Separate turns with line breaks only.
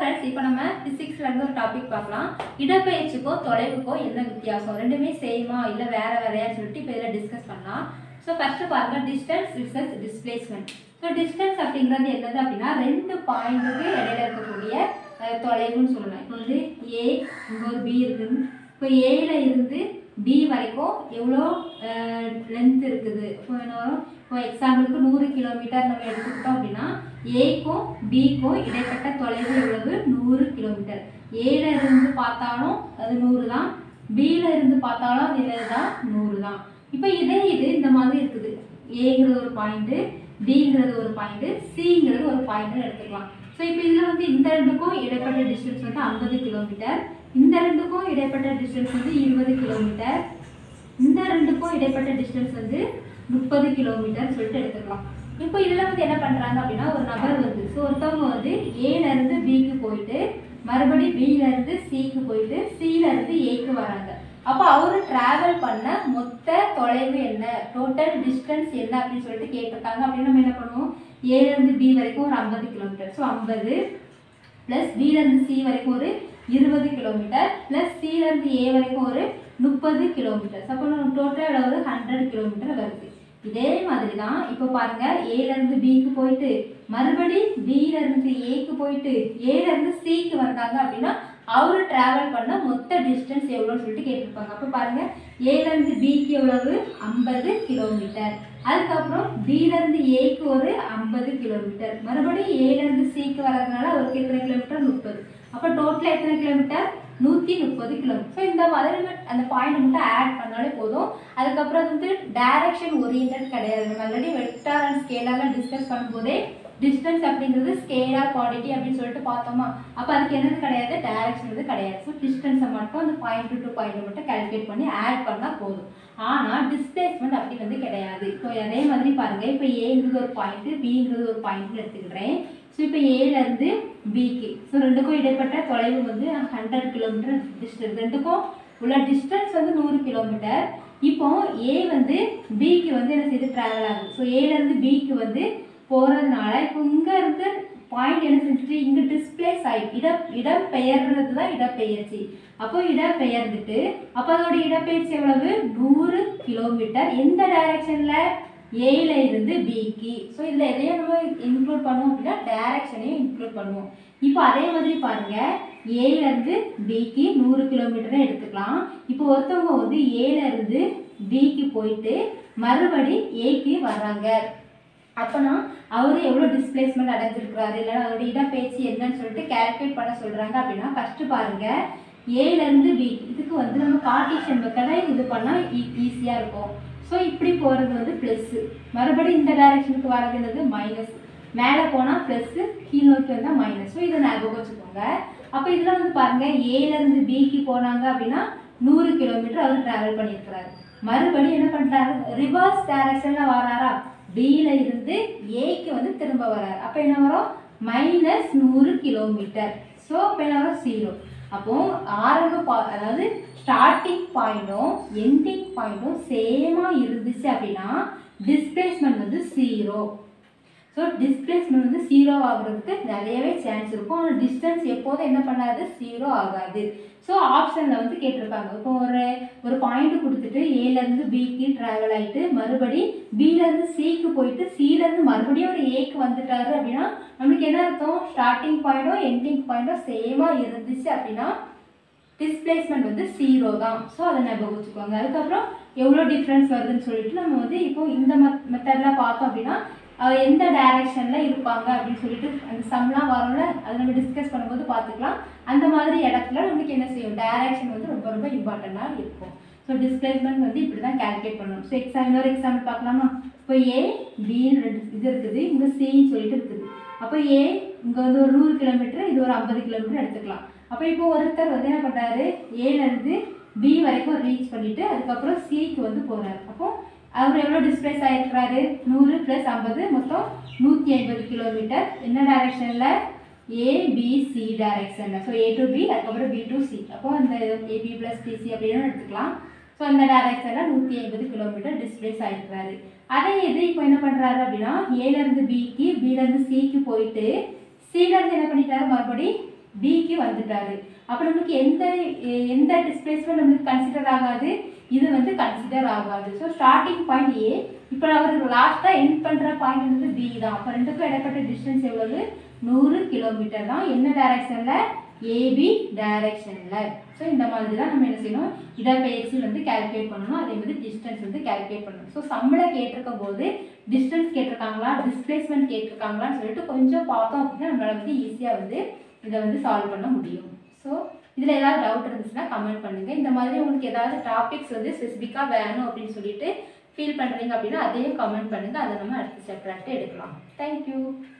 Friends இப்போ நம்ம பிசிக்ஸ்ல இருந்து ஒரு டாபிக் பார்க்கலாம். இடப்பெயர்ச்சிக்கோ தொலைவுக்கோ என்ன வித்தியாசம்? ரெண்டுமே சேமா இல்ல வேற வேறயான்னு சொல்லிட்டு இப்போ இத டிஸ்கஸ் பண்ணலாம். சோ ஃபர்ஸ்ட் பாருங்க distance versus displacement. So distance அப்படிங்கிறது என்னது அப்படினா ரெண்டு பாயிண்ட்க்கு இடையில இருக்கக்கூடிய தொலைவுன்னு சொல்லலாம். இப்போ வந்து A இங்க ஒரு B இருக்கு. இப்போ A ல இருந்து B வரைக்கும் எவ்வளவு லெந்த் இருக்குது? இப்போ என்ன வரும்? இப்போ எக்ஸாம்பிளுக்கு 100 கிலோமீட்டர் நம்ம எடுத்துக்கிட்டோம் அப்படினா A க்கும் B க்கும் இடைப்பட்ட தொலைவு எவ்வளவு? 100 கிலோமீட்டர். A ல இருந்து பார்த்தாலும் அது 100 தான். B ல இருந்து பார்த்தாலும் அது என்னதான்? 100 தான். இப்போ இது இந்த மாதிரி இருக்குது. Aங்கிறது ஒரு பாயிண்ட், Bங்கிறது ஒரு பாயிண்ட், Cங்கிறது ஒரு பாயிண்ட் எடுத்துக்கலாம். சோ இப்போ இதுல வந்து இந்த ரெண்டுக்கும் இடைப்பட்ட டிஸ்டன்ஸ் வந்து 50 கிலோமீட்டர். இந்த ரெண்டுக்கும் இடைப்பட்ட டிஸ்டன்ஸ் வந்து 20 கிலோமீட்டர். இந்த ரெண்டுக்கும் இடைப்பட்ட டிஸ்டன்ஸ் வந்து 30 கிலோமீட்டர் சொல்லிட்டு எடுத்துக்கலாம். இப்போ இதுல வந்து என்ன பண்றாங்க அப்படினா ஒரு நபர் வந்து சோ ஒருத்தவங்க வந்து A ல இருந்து B க்கு போயிட்டு மறுபடி B ல இருந்து C க்கு போயிட்டு C ல இருந்து A க்கு வராங்க. அப்ப அவரு டிராவல் பண்ண மொத்த தொலைவு என்ன? டோட்டல் டிஸ்டன்ஸ் என்ன அப்படி சொல்லிட்டு கேட்டிருக்காங்க. அப்படி நம்ம என்ன பண்ணுவோம்? A ல இருந்து B வரைக்கும் ஒரு 50 கிலோமீட்டர். சோ 50 பிளஸ் B ல இருந்து C வரைக்கும் ஒரு 20 கிலோமீட்டர் பிளஸ் C ல இருந்து A வரைக்கும் ஒரு 30 கிலோமீட்டர். அப்ப நம்ம டோட்டல் ஒரு 100 கிலோமீட்டர் வருது. இதே மாதிரி தான் இப்போ பாருங்க A ல இருந்து B க்கு போயிட்டு மறுபடி B ல இருந்து A க்கு போயிட்டு A ல இருந்து C க்கு வந்தாங்க அப்படினா அவர் டிராவல் பண்ண மொத்த டிஸ்டன்ஸ் எவ்வளவுன்னு சொல்லிட்டு கேட்டிருப்பாங்க. அப்ப பாருங்க A ல இருந்து B க்கு எவ்வளவு? 50 கிலோமீட்டர். அதுக்கு அப்புறம் B ல இருந்து A க்கு ஒரு 50 கிலோமீட்டர். மறுபடி A ல இருந்து C க்கு வரதுனால அவருக்கு எத்தனை கிலோமீட்டர்? 30. அப்ப டோட்டலா எத்தனை கிலோமீட்டர்? 130 கிலோமீட்டர். சோ இந்த மாதிரி அந்த பாயிண்ட் மட்டும் ஆட் பண்ணாலே போதும். அதுக்கு அப்புறம் வந்து டைரக்ஷன் ஓரியன்டட் கிடையாது. நம்ம already vector and scalar discuss பண்ணும்போதே டிஸ்டன்ஸ் அப்படிங்கிறது ஸ்கேலார் குவாண்டிட்டி அப்படின்னு சொல்லிட்டு பார்த்தோமா. அப்ப அதுக்கு என்னது கிடையாது? டைரக்ஷன் வந்து கிடையாது. ஸோ டிஸ்டன்ஸை மட்டும் அந்த பாயிண்ட் டு பாயிண்ட் மட்டும் கால்குலேட் பண்ணி ஆட் பண்ணா போதும். ஆனா டிஸ்பிளேஸ்மெண்ட் அப்படி வந்து கிடையாது. இப்போ அதே மாதிரி பாருங்க, இப்போ ஏங்கிறது ஒரு பாயிண்ட், பிங்கிறது ஒரு பாயிண்ட் எடுத்துக்கிறேன். ஸோ இப்போ ஏல இருந்து பிக்கு ஸோ ரெண்டுக்கும் இடைப்பட்ட தொலைவு வந்து 100 கிலோமீட்டர் டிஸ்டன்ஸ். ரெண்டுக்கும் உள்ள டிஸ்டன்ஸ் வந்து 100 கிலோமீட்டர். இப்போ ஏ வந்து பிக்கு வந்து என்ன செய்து டிராவல் ஆகுது. ஸோ ஏல இருந்து பிக்கு வந்து போறதுனால இப்போ இங்க இருந்து பாயிண்ட் என்ன செஞ்சுட்டு இங்க டிஸ்பிளேஸ் ஆயிடுச்சு. இடம் பெயர்றது தான் இடப்பெயர்ச்சி. அப்போ இடம் பெயர்ந்துட்டு அப்போ அதோட இடப்பெயர்ச்சி எவ்வளவு? 100 கிலோமீட்டர். எந்த டைரக்ஷன்ல? A ல இருந்து B க்கு. ஸோ இதுல எதையும் நம்ம இன்க்ளூட் பண்ணுவோம் அப்படின்னா டைரக்ஷனையும் இன்க்ளூட் பண்ணுவோம். இப்போ அதே மாதிரி பாருங்க, A ல இருந்து B க்கு 100 கிலோமீட்டர் எடுத்துக்கலாம். இப்போ ஒருத்தவங்க வந்து A ல இருந்து B க்கு போயிட்டு மறுபடி A க்கு வர்றாங்க. அப்பனா அவரு எவ்வளவு டிஸ்பிளேஸ்மெண்ட் அடைஞ்சிருக்கிறாரு இல்ல அதோட இடப்பெயர்ச்சி என்னன்னு சொல்லிட்டு கால்குலேட் பண்ண சொல்றாங்க. அப்படின்னா ஃபர்ஸ்ட் பாருங்க, A ல இருந்து B இதுக்கு வந்து நம்ம கார்ட்டீசியன் மெத்தடை இது பண்ணா ஈஸியா இருக்கும். ஸோ இப்படி போறது வந்து பிளஸ், மறுபடியும் இந்த டைரக்ஷனுக்கு வரது என்னது? மைனஸ். மேலே போனால் ப்ளஸ், கீழ் நோக்கி வந்தால் மைனஸ். ஸோ இதை ஞாபகம் வச்சுக்கோங்க. அப்போ இதில் வந்து பாருங்க, ஏல இருந்து பிக்கு போனாங்க அப்படின்னா 100 கிலோமீட்டர் அவர் டிராவல் பண்ணியிருக்கிறாரு. மறுபடியும் என்ன பண்ணுறாரு? ரிவர்ஸ் டைரக்ஷன்ல வராரா? பில இருந்து ஏக்கு வந்து திரும்ப வராரு. அப்போ என்ன வரும்? Minus 100 kilometre. ஸோ இப்போ என்ன வரும்? 0. அப்போ அதாவது ஸ்டார்டிங் பாயிண்டும் எண்டிங் பாயிண்டும் சேமா இருந்துச்சு அப்படின்னா டிஸ்பிளேஸ்மெண்ட் வந்து 0. ஸோ டிஸ்பிளேஸ்மெண்ட் வந்து 0 ஆகுறதுக்கு நிறையவே சான்ஸ் இருக்கும். ஆனால் டிஸ்டன்ஸ் எப்போதும் என்ன பண்ணாது? 0 ஆகாது. ஸோ ஆப்ஷனில் வந்து கேட்டிருக்காங்க. இப்போ ஒரு பாயிண்ட் கொடுத்துட்டு ஏலேருந்து பிக்கு ட்ராவல் ஆகிட்டு மறுபடி பிலேருந்து சிக்கு போயிட்டு சிலேருந்து மறுபடியும் ஒரு ஏக்கு வந்துட்டாரு அப்படின்னா நம்மளுக்கு என்ன அர்த்தம்? ஸ்டார்டிங் பாயிண்டும் எண்டிங் பாயிண்டும் சேமாக இருந்துச்சு அப்படின்னா டிஸ்பிளேஸ்மெண்ட் வந்து 0 தான். ஸோ அதை ஞாபகம் வச்சுக்கோங்க. அதுக்கப்புறம் எவ்வளோ டிஃப்ரென்ஸ் வருதுன்னு சொல்லிட்டு நம்ம வந்து இப்போ இந்த மெத்தடில் பார்த்தோம் அப்படின்னா எந்த டைரக்ஷனில் இருப்பாங்க அப்படின்னு சொல்லிட்டு அந்த சம்லாம் வரும்ல, அதை நம்ம டிஸ்கஸ் பண்ணும்போது பார்த்துக்கலாம். அந்த மாதிரி இடத்துல நம்மளுக்கு என்ன செய்யும்? டைரக்ஷன் வந்து ரொம்ப ரொம்ப இம்பார்ட்டண்ட்டாக இருக்கும். ஸோ டிஸ்பிளேஸ்மெண்ட் வந்து இப்படி தான் கால்குலேட் பண்ணணும். ஸோ இன்னொரு எக்ஸாம்பிள் பார்க்கலாமா? இப்போ A B இது இருக்குது, இங்கே Cன்னு சொல்லிட்டு இருக்குது. அப்போ A இங்கே வந்து ஒரு 100 கிலோமீட்டர், இது ஒரு 50 கிலோமீட்டர் எடுத்துக்கலாம். அப்போ இப்போ ஒருத்தர் வந்து என்ன பண்ணுறாரு? ஏலேருந்து B வரைக்கும் ரீச் பண்ணிவிட்டு அதுக்கப்புறம் Cக்கு வந்து போகிறாரு. அப்போ அவர் எவ்வளோ டிஸ்பிளேஸ் ஆகிருக்கிறாரு? 100 + 50 மொத்தம் 150 கிலோமீட்டர். என்ன டைரக்ஷனில்? ABC டைரக்ஷனில். ஸோ A to B அதுக்கப்புறம் B to C. அப்போ அந்த AB + BC அப்படின்னு எடுத்துக்கலாம். ஸோ அந்த டைரக்ஷனில் 150 கிலோமீட்டர் டிஸ்பிளேஸ் ஆகிருக்கிறாரு. அதே இது இப்போ என்ன பண்ணுறாரு அப்படின்னா ஏலேருந்து பிக்கு பிலேருந்து சிக்கு போயிட்டு சிலேருந்து என்ன பண்ணிட்டாரு? மறுபடி பிக்கு வந்துட்டாரு. அப்போ நம்மளுக்கு எந்த டிஸ்பிளேஸ்மெண்ட் நம்மளுக்கு கன்சிடர் ஆகாது, இது வந்து கன்சிடர் ஆகாது. ஸோ ஸ்டார்டிங் பாயிண்ட் ஏ, இப்போ அவர் லாஸ்ட்டாக எண்ட் பண்ணுற பாயிண்ட் வந்து பி தான். அப்போ ரெண்டுக்கும் இடைப்பட்ட டிஸ்டன்ஸ் எவ்வளவு? 100 கிலோமீட்டர் தான். என்ன டைரக்ஷனில்? ஏபி டைரக்ஷனில். ஸோ இந்த மாதிரி தான் நம்ம என்ன செய்யணும், இடப்பெயர்ச்சி வந்து கால்குலேட் பண்ணணும். அதே மாதிரி டிஸ்டன்ஸ் வந்து கால்குலேட் பண்ணணும். ஸோ சம்மில் கேட்டிருக்கும் போது டிஸ்டன்ஸ் கேட்டிருக்காங்களா, டிஸ்பிளேஸ்மெண்ட் கேட்டிருக்காங்களான்னு சொல்லிட்டு கொஞ்சம் பார்த்தோம் அப்படின்னா நம்மளால் வந்து ஈஸியாக வந்து இதை வந்து சால்வ் பண்ண முடியும். ஸோ இதில் ஏதாவது டவுட் இருந்துச்சுன்னா கமெண்ட் பண்ணுங்கள். இந்த மாதிரி உங்களுக்கு ஏதாவது டாபிக்ஸ் வந்து ஸ்பெசிஃபிக்காக வேணும் அப்படின்னு சொல்லிட்டு ஃபீல் பண்ணுறீங்க அப்படின்னா அதையும் கமெண்ட் பண்ணுங்கள். அதை நம்ம அடுத்த சாப்டர் எடுக்கலாம். தேங்க்யூ.